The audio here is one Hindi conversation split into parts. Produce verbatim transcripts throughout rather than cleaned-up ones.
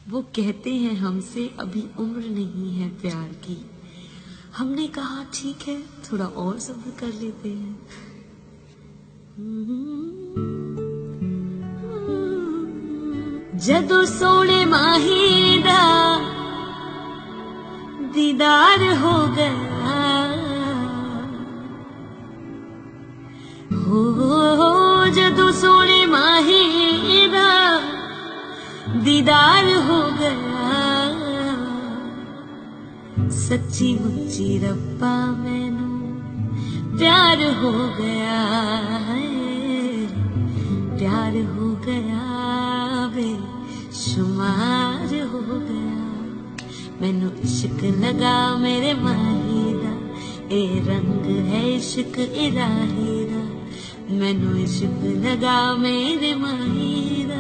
वो कहते हैं हमसे अभी उम्र नहीं है प्यार की। हमने कहा ठीक है थोड़ा और सब्र कर लेते हैं। जदों सोने माही दा दीदार हो गया हो, जदों सोने माही दा दीदार हो गया। सच्ची मुच्ची रब्बा मैनू प्यार हो गया है, प्यार हो गया बेशुमार हो गया। मैनू इश्क लगा मेरे माही दा, ए रंग है इश्क इलाही दा। मैनू इश्क लगा मेरे माही दा।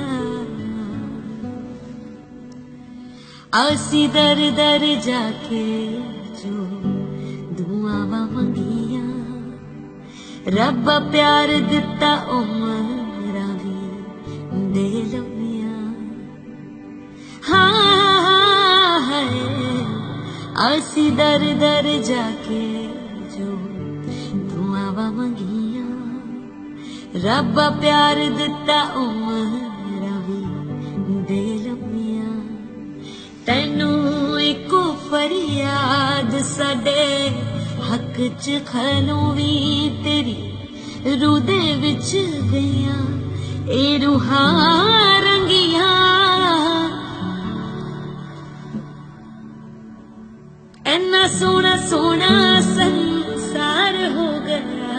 आसी दर दर जाके जो दुआवां मंगिया, रब प्यार दिता उमरां वी दे लम्मिया। हाँ है आसी दर दर जाके जो दुआवां मंगिया, रब प्यार दिता उमरां वी दे लम्मिया। तैनू इको फरियाद साडे हक च खनू वी तेरी रूह दे विच गईयां, ए रूहां रंगियां। ऐना सोना सोना संसार हो गया।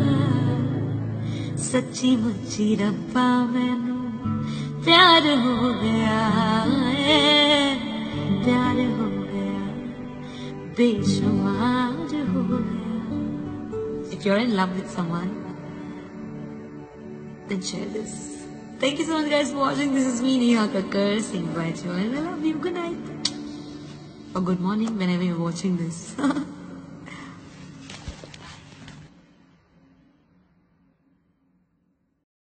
सच्ची मुच्ची रब्बा मैनू प्यार हो गया है, प्यार हो गया बेशुमार हो गया। If you're in love with someone, then share this. Thank you so much guys for watching. This is me Neha Kakkar saying bye to you and I love you. Good night or good morning whenever you're watching this.